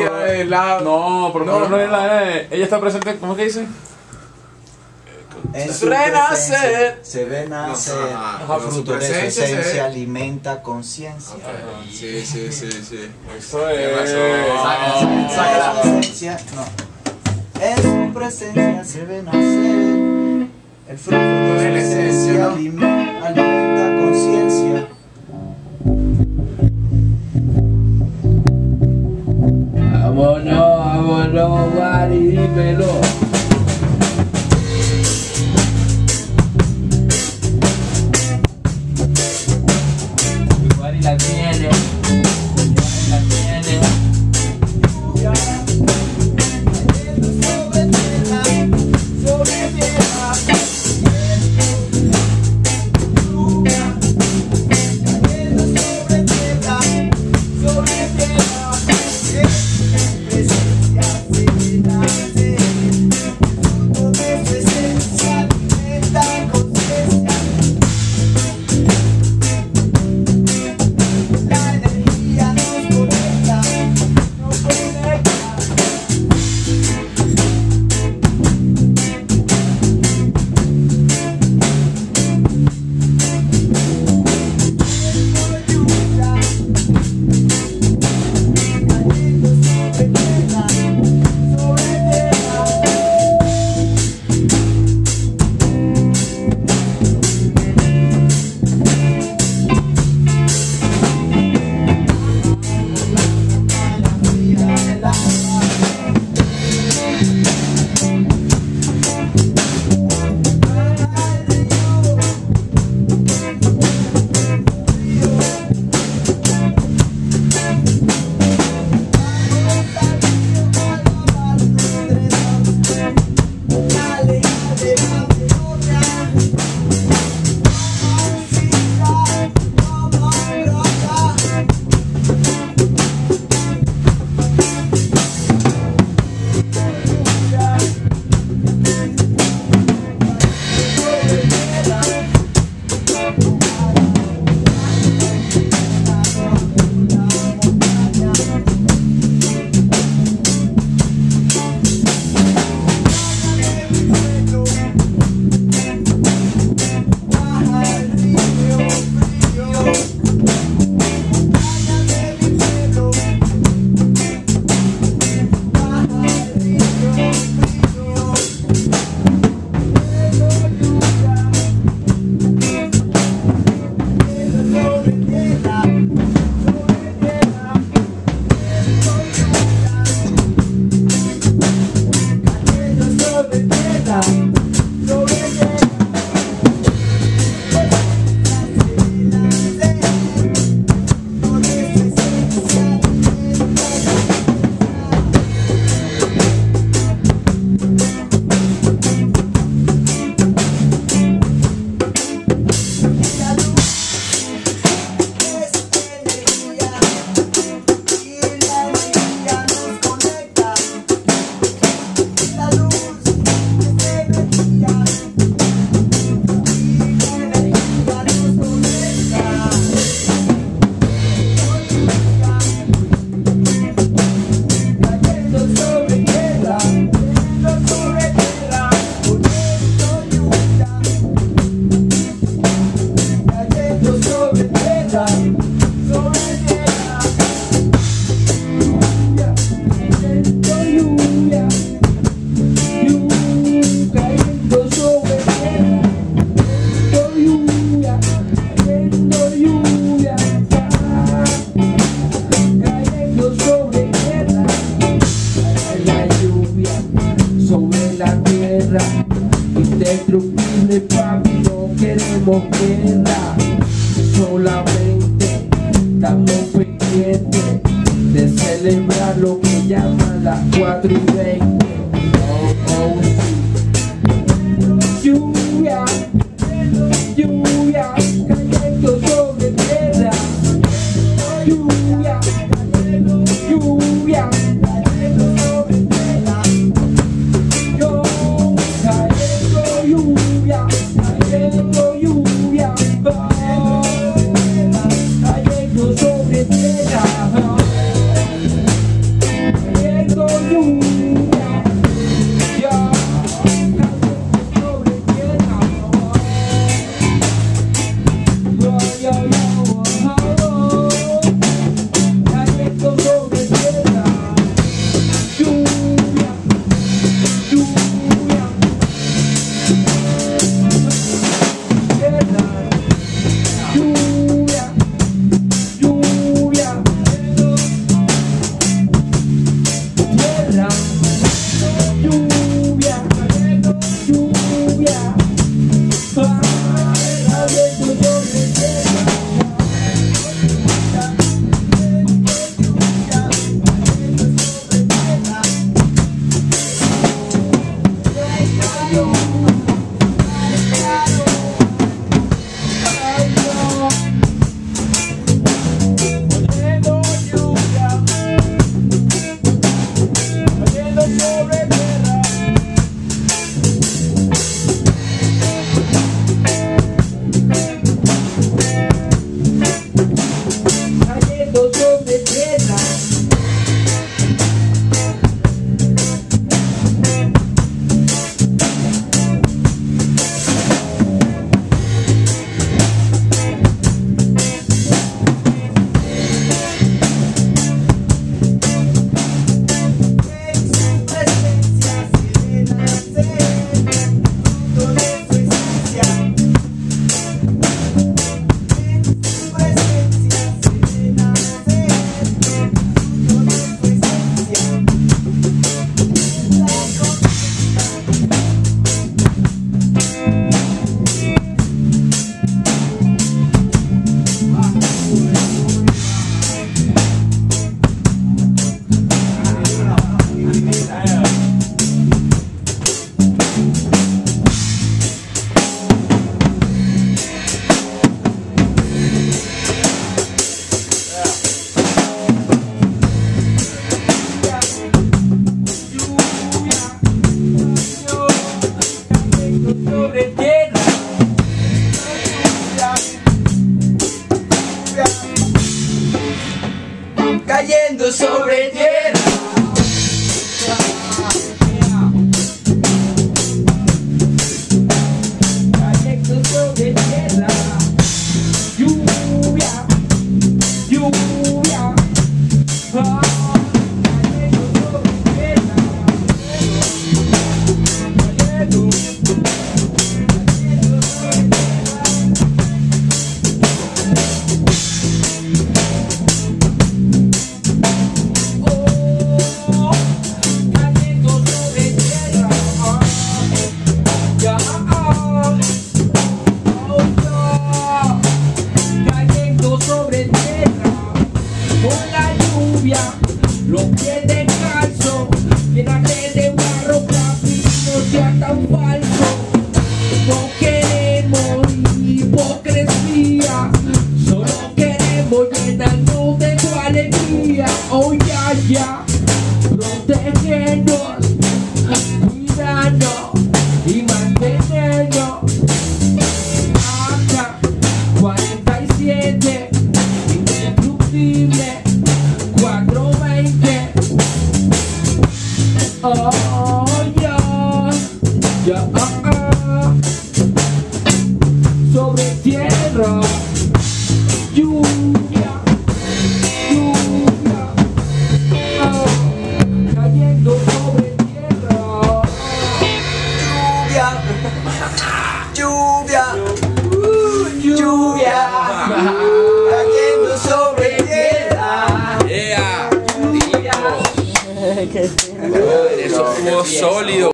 mentira de la... No, pero no es la E. Ella está presente, ¿cómo es que dice? En su Renacer. presencia se ve nacer, Ajá, fruto de su presencia se esencia ve. alimenta conciencia. Ok, sí, sí, sí, sí. Eso Tienes es. razón. En Sácala. su esencia, no. En su presencia se ve nacer, el fruto de su esencia alimenta conciencia. Vámonos, Gary, dímelo. Gary la tiene. Gary la tiene. Indestructible, papi, no queremos guerra. Solamente estamos pendientes de celebrar lo que llaman las 4:20. Oh, sí. Lluvia, lluvia, cayendo sobre tierra. Lluvia, lluvia, cayendo sobre tierra. Yo, cayendo lluvia, cayendo lluvia. Oh, cayendo sobre tierra. cayendo lluvia, ya, cayendo sobre tierra. Cayendo sobre tierra, lluvia, lluvia, tierra, lluvia, lluvia, tierra, lluvia, lluvia, cayendo sobre tierra. Sobre tierra, cayendo sobre tierra, cayendo sobre tierra, lluvia, lluvia, cayendo sobre tierra, cayendo. Los pies descalzos, llénate de barro, papi, no sea tan falso. No queremos hipocresía, solo queremos llenarnos de tu alegría. Oh, ya, ya, protégenos, cuídanos y mantenernos. Acá, 47, indestructible. 420. Oh, ya, ya, sobre tierra, lluvia, lluvia, cayendo sobre tierra, Lluvia, lluvia, lluvia, cayendo sobre tierra. Eso estuvo sólido.